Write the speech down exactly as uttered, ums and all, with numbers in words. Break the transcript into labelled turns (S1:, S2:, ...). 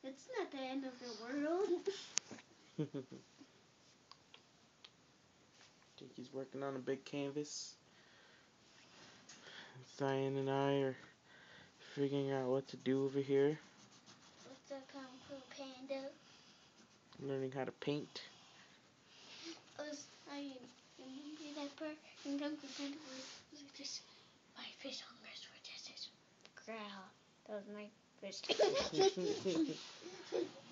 S1: It's not the end of the world.
S2: Jakey's working on a big canvas. Zion and I are figuring out what to do over here.
S1: What's the Kung Fu Panda?
S2: Learning how to paint.
S1: I was, I remember that part in Kung Fu Panda was like this. My fish hungers for justice. Growl. That was my fish.